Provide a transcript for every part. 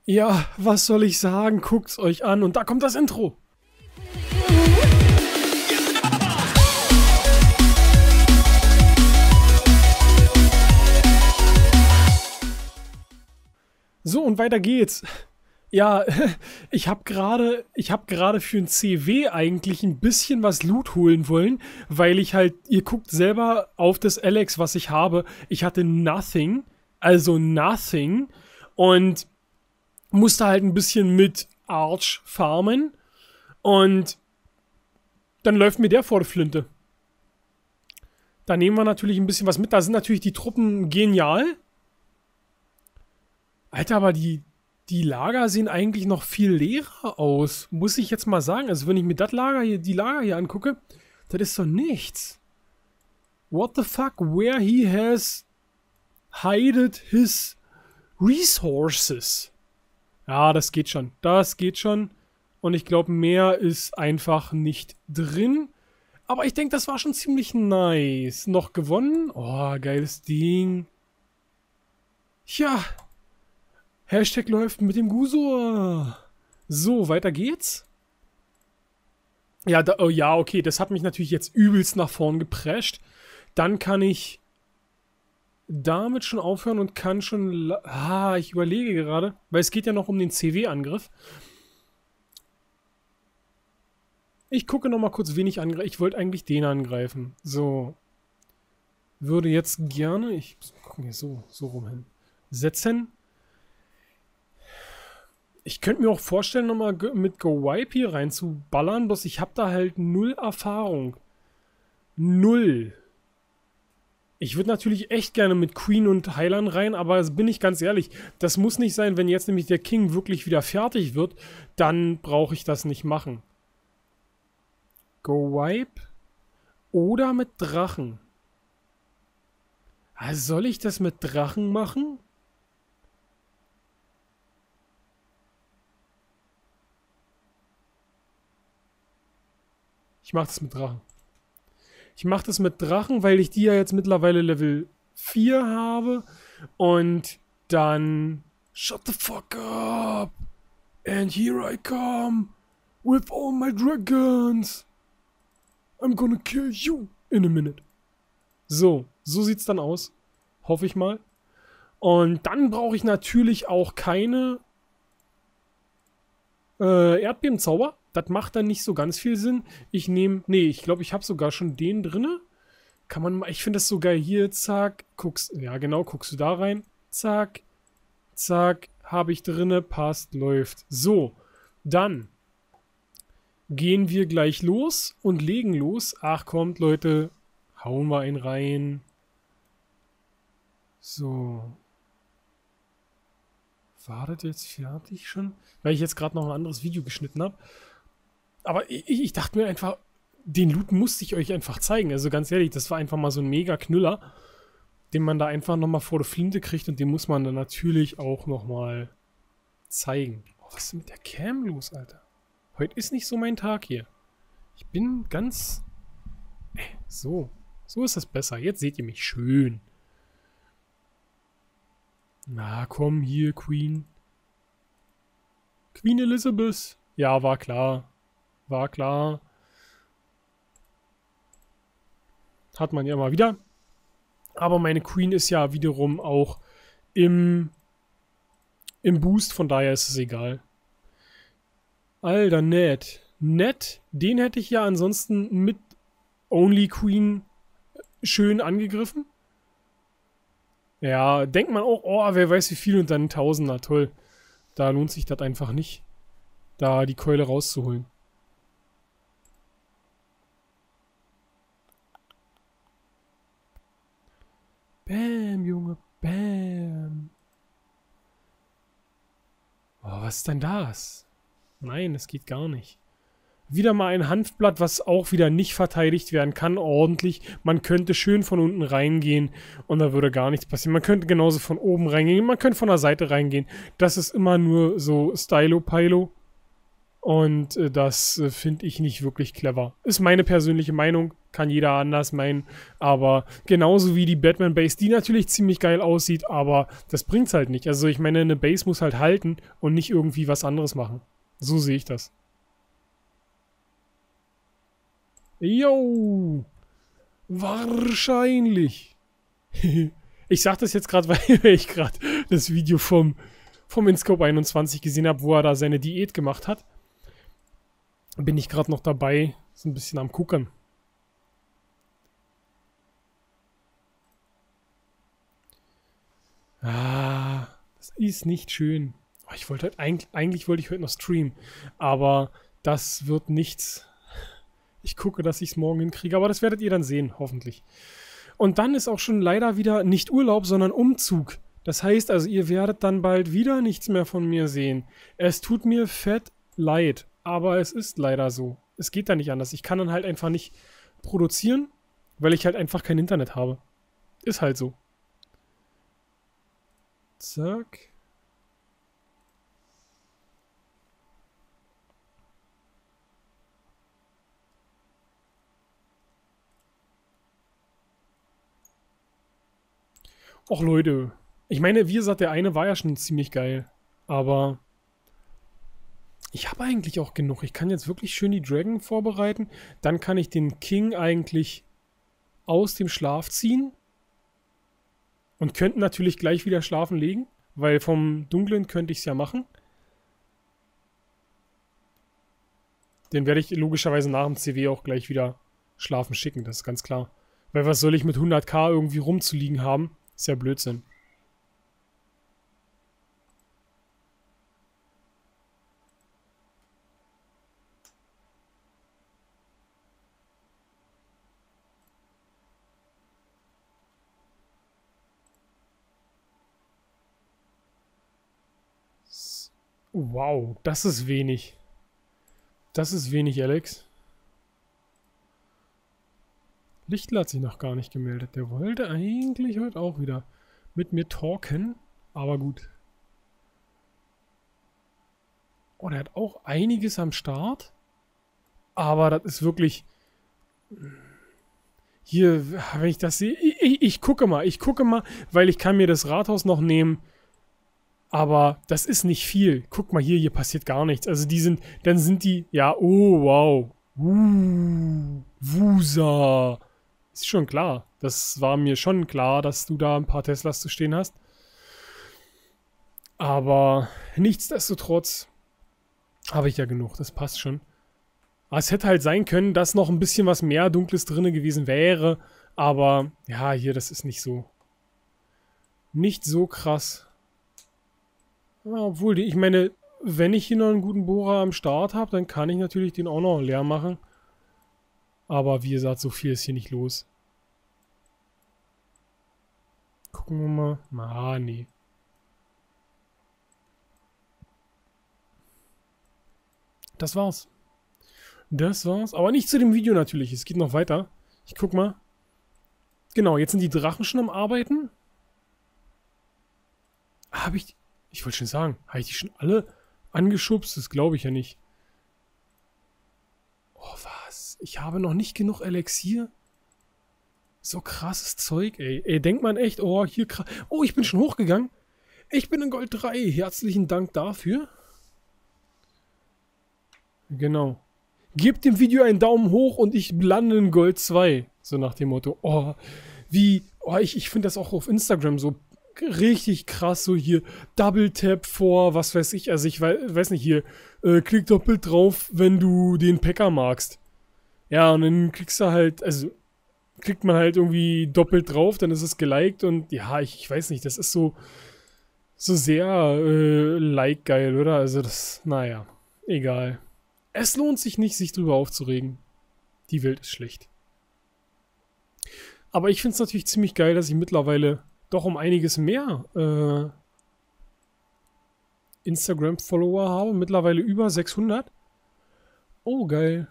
Ja, was soll ich sagen? Guckt's euch an und da kommt das Intro. So, und weiter geht's. Ja, ich habe gerade für ein CW eigentlich ein bisschen was Loot holen wollen, weil ich halt, ihr guckt selber auf das Alex, was ich habe. Ich hatte nothing, also nothing, und musste halt ein bisschen mit Arch farmen und dann läuft mir der vor der Flinte. Da nehmen wir natürlich ein bisschen was mit. Da sind natürlich die Truppen genial. Alter, aber die Lager sehen eigentlich noch viel leerer aus. Muss ich jetzt mal sagen. Also wenn ich mir das Lager hier, die Lager hier angucke, das ist doch nichts. What the fuck? Where he has hided his resources. Ja, das geht schon. Das geht schon. Und ich glaube, mehr ist einfach nicht drin. Aber ich denke, das war schon ziemlich nice. Noch gewonnen? Oh, geiles Ding. Ja. Hashtag läuft mit dem Gusur. So, weiter geht's. Ja, oh ja, okay. Das hat mich natürlich jetzt übelst nach vorn geprescht. Dann kann ich damit schon aufhören und kann schon... ich überlege gerade, weil es geht ja noch um den CW-Angriff. Ich gucke noch mal kurz, wen ich angreife. Ich wollte eigentlich den angreifen. So. Würde jetzt gerne... Ich gucke hier so rum hin. Setzen. Ich könnte mir auch vorstellen, nochmal mit Go Wipe hier reinzuballern, bloß ich habe da halt 0 Erfahrung. 0. Ich würde natürlich echt gerne mit Queen und Heilern rein, aber bin ich ganz ehrlich, das muss nicht sein, wenn jetzt nämlich der King wirklich wieder fertig wird, dann brauche ich das nicht machen. Go Wipe oder mit Drachen. Also soll ich das mit Drachen machen? Ich mache das mit Drachen. Ich mache das mit Drachen, weil ich die ja jetzt mittlerweile Level 4 habe. Und dann... Shut the fuck up! And here I come! With all my dragons! I'm gonna kill you in a minute. So sieht's dann aus. Hoffe ich mal. Und dann brauche ich natürlich auch keine Erdbebenzauber. Das macht dann nicht so ganz viel Sinn. Ich nehme... Nee, ich glaube, ich habe sogar schon den drinne. Kann man mal... Ich finde das so geil. Hier, zack. Guckst... Ja, genau. Guckst du da rein. Zack. Zack. Habe ich drinne. Passt. Läuft. So. Dann gehen wir gleich los und legen los. Ach, kommt, Leute. Hauen wir einen rein. So. War das jetzt fertig schon? Weil ich jetzt gerade noch ein anderes Video geschnitten habe. Aber ich dachte mir einfach, den Loot musste ich euch einfach zeigen. Also ganz ehrlich, das war einfach mal so ein mega Knüller, den man da einfach nochmal vor der Flinte kriegt und den muss man dann natürlich auch nochmal zeigen. Oh, was ist denn mit der Cam los, Alter? Heute ist nicht so mein Tag hier. Ich bin ganz... So ist das besser. Jetzt seht ihr mich schön. Na komm, hier, Queen. Queen Elizabeth. Ja, war klar. War klar. Hat man ja immer wieder. Aber meine Queen ist ja wiederum auch im Boost, von daher ist es egal. Alter, nett. Nett, den hätte ich ja ansonsten mit Only Queen schön angegriffen. Ja, denkt man auch, oh, wer weiß wie viel und dann ein Tausender, toll. Da lohnt sich das einfach nicht, da die Keule rauszuholen. Bam, Junge, bam. Oh, was ist denn das? Nein, das geht gar nicht. Wieder mal ein Hanfblatt, was auch wieder nicht verteidigt werden kann, ordentlich. Man könnte schön von unten reingehen und da würde gar nichts passieren. Man könnte genauso von oben reingehen, man könnte von der Seite reingehen. Das ist immer nur so Stylo-Pilo. Und das finde ich nicht wirklich clever. Ist meine persönliche Meinung. kann jeder anders meinen. Aber genauso wie die Batman Base, die natürlich ziemlich geil aussieht, aber das bringt's halt nicht. Also ich meine, eine Base muss halt halten und nicht irgendwie was anderes machen. So sehe ich das. Yo! Wahrscheinlich. Ich sag das jetzt gerade, weil ich gerade das Video vom InScope 21 gesehen habe, wo er da seine Diät gemacht hat. Bin ich gerade noch dabei, so ein bisschen am Gucken. Ah, das ist nicht schön. Oh, ich wollte heute, eigentlich wollte ich heute noch streamen, aber das wird nichts. Ich gucke, dass ich es morgen hinkriege, aber das werdet ihr dann sehen, hoffentlich. Und dann ist auch schon leider wieder nicht Urlaub, sondern Umzug. Das heißt also, ihr werdet dann bald wieder nichts mehr von mir sehen. Es tut mir fett leid, aber es ist leider so. Es geht da nicht anders. Ich kann dann halt einfach nicht produzieren, weil ich halt einfach kein Internet habe. Ist halt so. Zack. Och Leute, ich meine, wie gesagt, der eine war ja schon ziemlich geil, aber ich habe eigentlich auch genug. Ich kann jetzt wirklich schön die Dragon vorbereiten, dann kann ich den King eigentlich aus dem Schlaf ziehen und könnte natürlich gleich wieder schlafen legen, weil vom Dunklen könnte ich es ja machen. Den werde ich logischerweise nach dem CW auch gleich wieder schlafen schicken, das ist ganz klar. Weil was soll ich mit 100k irgendwie rumzuliegen haben? Ist ja Blödsinn. Wow, das ist wenig. Das ist wenig, Alex. Lichtl hat sich noch gar nicht gemeldet. Der wollte eigentlich heute auch wieder mit mir talken. Aber gut. Oh, der hat auch einiges am Start. Aber das ist wirklich... Hier, wenn ich das sehe... Ich gucke mal, weil ich kann mir das Rathaus noch nehmen. Aber das ist nicht viel. Guck mal hier passiert gar nichts. Also die sind... Dann sind die... Ja, oh, wow. Wusa. Ist schon klar. Das war mir schon klar, dass du da ein paar Teslas zu stehen hast. Aber nichtsdestotrotz habe ich ja genug. Das passt schon. Aber es hätte halt sein können, dass noch ein bisschen was mehr Dunkles drin gewesen wäre. Aber ja, hier, das ist nicht so. Nicht so krass. Ja, obwohl, ich meine, wenn ich hier noch einen guten Bohrer am Start habe, dann kann ich natürlich den auch noch leer machen. Aber wie gesagt, so viel ist hier nicht los. Gucken wir mal. Ah, nee. Das war's. Das war's. Aber nicht zu dem Video natürlich. Es geht noch weiter. Ich guck mal. Genau, jetzt sind die Drachen schon am Arbeiten. Habe ich... Ich wollte schon sagen, habe ich die schon alle angeschubst? Das glaube ich ja nicht. Oh, was? Ich habe noch nicht genug Elixier? So krasses Zeug, ey. Ey, denkt man echt, oh, hier krass. Oh, ich bin schon hochgegangen. Ich bin in Gold 3. Herzlichen Dank dafür. Genau. Gebt dem Video einen Daumen hoch und ich lande in Gold 2. So nach dem Motto. Oh, wie... Oh, ich finde das auch auf Instagram so richtig krass. So hier Double Tap vor, was weiß ich. Also ich weiß nicht, hier klick doppelt drauf, wenn du den Packer magst. Ja, und dann klickst du halt... Also klickt man halt irgendwie doppelt drauf, dann ist es geliked und ja, ich weiß nicht, das ist so sehr like-geil, oder? Also das, naja, egal. Es lohnt sich nicht, sich drüber aufzuregen. Die Welt ist schlecht. Aber ich finde es natürlich ziemlich geil, dass ich mittlerweile doch um einiges mehr Instagram-Follower habe. Mittlerweile über 600. Oh, geil.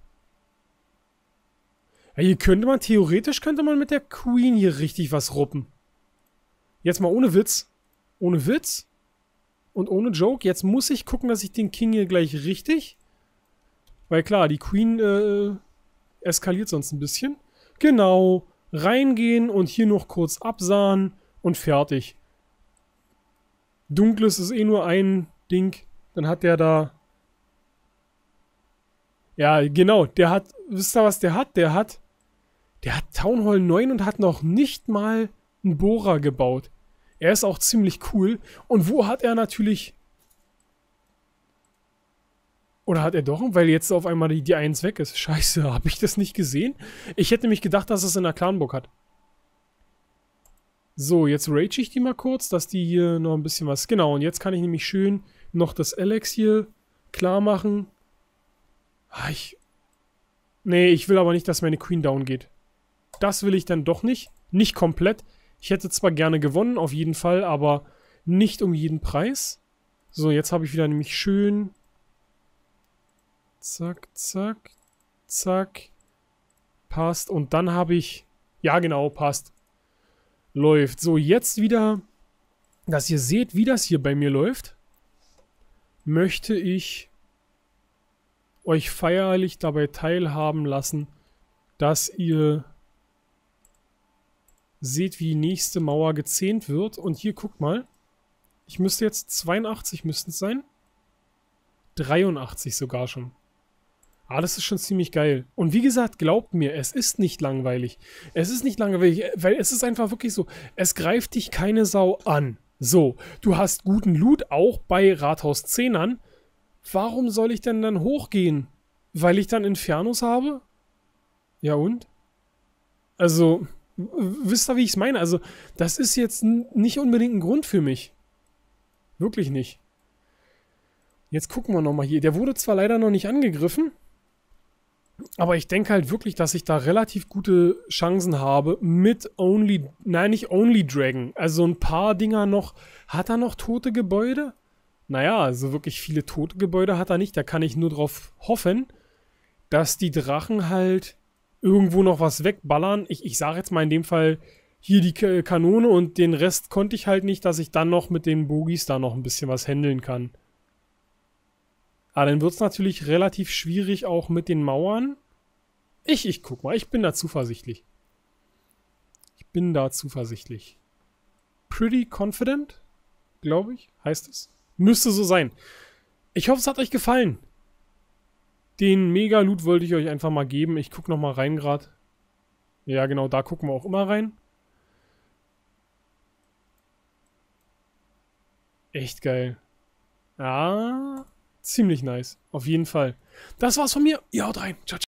Ja, hier theoretisch könnte man mit der Queen hier richtig was ruppen. Jetzt mal ohne Witz. Ohne Witz. Und ohne Joke. Jetzt muss ich gucken, dass ich den King hier gleich richtig... Weil klar, die Queen Eskaliert sonst ein bisschen. Genau. Reingehen und hier noch kurz absahen und fertig. Dunkles ist eh nur ein Ding. Dann hat der da... Ja, genau. Der hat... Wisst ihr, was der hat? Der hat Town Hall 9 und hat noch nicht mal einen Bohrer gebaut. Er ist auch ziemlich cool. Und wo hat er natürlich... Oder hat er doch? Weil jetzt auf einmal die 1 weg ist. Scheiße, habe ich das nicht gesehen? Ich hätte nämlich gedacht, dass es in der Clanburg hat. So, jetzt rage ich die mal kurz, dass die hier noch ein bisschen was... Genau, und jetzt kann ich nämlich schön noch das Alex hier klar machen. Nee, ich will aber nicht, dass meine Queen down geht. Das will ich dann doch nicht. Nicht komplett. Ich hätte zwar gerne gewonnen, auf jeden Fall, aber nicht um jeden Preis. So, jetzt habe ich wieder nämlich schön... Zack, zack, zack. Passt. Und dann habe ich... Ja, genau, passt. Läuft. So, jetzt wieder, dass ihr seht, wie das hier bei mir läuft, möchte ich euch feierlich dabei teilhaben lassen, dass ihr seht, wie die nächste Mauer gezähnt wird. Und hier, guckt mal. Ich müsste jetzt 82 müssten es sein. 83 sogar schon. Ah, das ist schon ziemlich geil. Und wie gesagt, glaubt mir, es ist nicht langweilig. Es ist nicht langweilig, weil es ist einfach wirklich so, es greift dich keine Sau an. So, du hast guten Loot, auch bei Rathaus 10ern. Warum soll ich denn dann hochgehen? Weil ich dann Infernos habe? Ja und? Also, wisst ihr, wie ich es meine? Also, das ist jetzt nicht unbedingt ein Grund für mich. Wirklich nicht. Jetzt gucken wir nochmal hier. Der wurde zwar leider noch nicht angegriffen, aber ich denke halt wirklich, dass ich da relativ gute Chancen habe mit nicht Only Dragon. Also ein paar Dinger noch. Hat er noch tote Gebäude? Naja, also wirklich viele tote Gebäude hat er nicht. Da kann ich nur drauf hoffen, dass die Drachen halt irgendwo noch was wegballern. Ich sage jetzt mal in dem Fall hier die Kanone und den Rest konnte ich halt nicht, dass ich dann noch mit den Bogies da noch ein bisschen was handeln kann. Aber dann wird es natürlich relativ schwierig auch mit den Mauern. Ich guck mal, ich bin da zuversichtlich. Pretty confident, glaube ich, heißt es. Müsste so sein. Ich hoffe, es hat euch gefallen. Den Mega-Loot wollte ich euch einfach mal geben. Ich gucke nochmal rein gerade. Ja, genau, da gucken wir auch immer rein. Echt geil. Ja, ziemlich nice. Auf jeden Fall. Das war's von mir. Ihr haut rein. Ciao, ciao.